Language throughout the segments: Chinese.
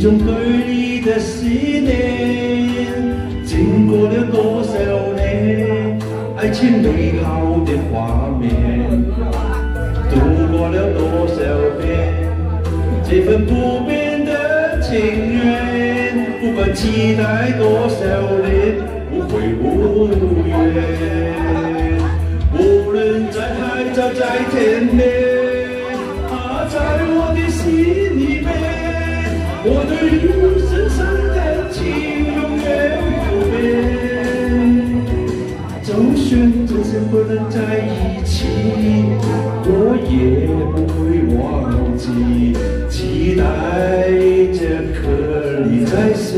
中对你的思念，经过了多少年，爱情美好的画面，度过了多少遍，这份不变的情缘，不管期待多少年，不会无缘。无论在海角在天边，在我的心里面，我对你深深的情永远不变。就算这次不能在一起，我也不会忘记，期待着和你再相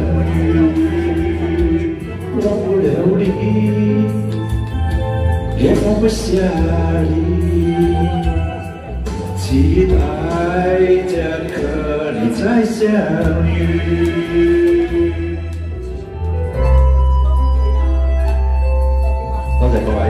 遇。忘不了你，也放不下你。期待着和你再相遇。多謝各位。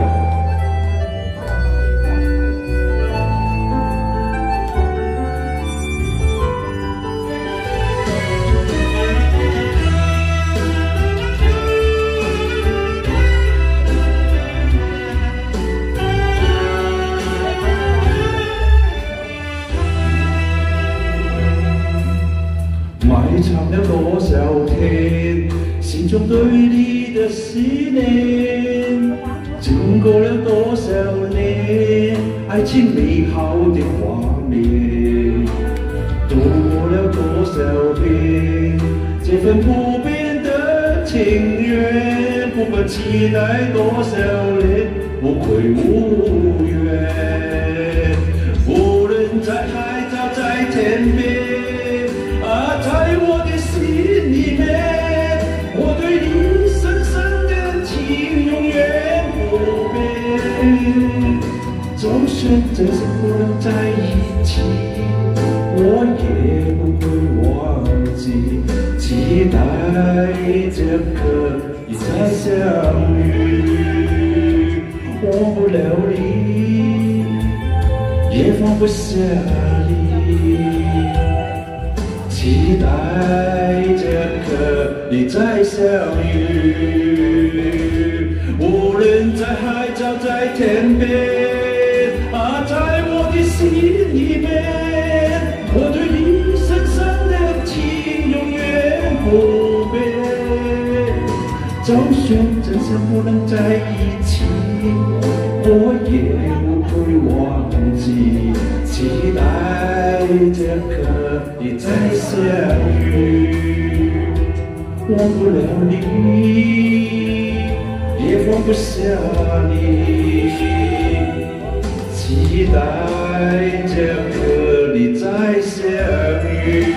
埋藏了多少天，心中对你的思念，经过了多少年，爱情美好的画面，度过了多少遍，这份不变的情缘，不管期待多少年，不会无缘。无论在海角在天边。在我的心里面，我对你深深的情永远不变。就算这次不能在一起，我也不会忘记，期待着和你再相遇。忘不了你，也放不下你。期待着和你再相遇，无论在海角在天边，在我的心里面，我对你深深的情永远不变。就算这次不能在一起，我也不会忘记，期待着和你再相遇。忘不了你，也放不下你，期待着和你再相遇。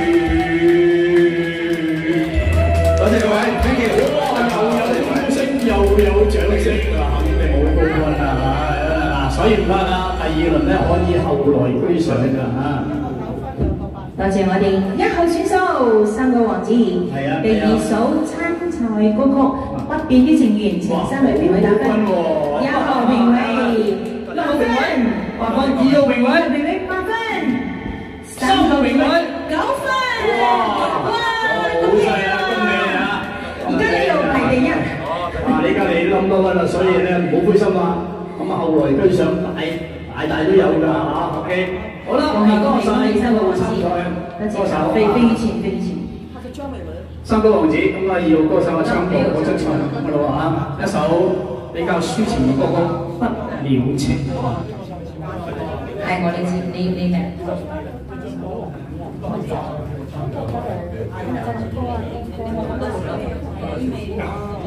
多謝各位 ，thank you。又有掌聲啊！肯定好高分啊！所以唔得啦，第二輪咧可以後來居上㗎嚇。 多謝我哋1號選手3個王子，第2首參賽歌曲《不變的情緣》，請3位評委打分。1號評委6分，8分；2號評委8分；3號評委9分。哇！好犀利啊！恭喜你啊！而家呢度排第1。 你而家你冧多分啦，所以咧唔好灰心啦。咁啊，後來居上大都有㗎嚇。OK， 好啦，多謝3個王子，歌手非常。 3個王子，咁啊2號歌手啊參與我出場咁咯嚇，一首比較抒情嘅歌曲《不了情》。 係我哋知你嘅。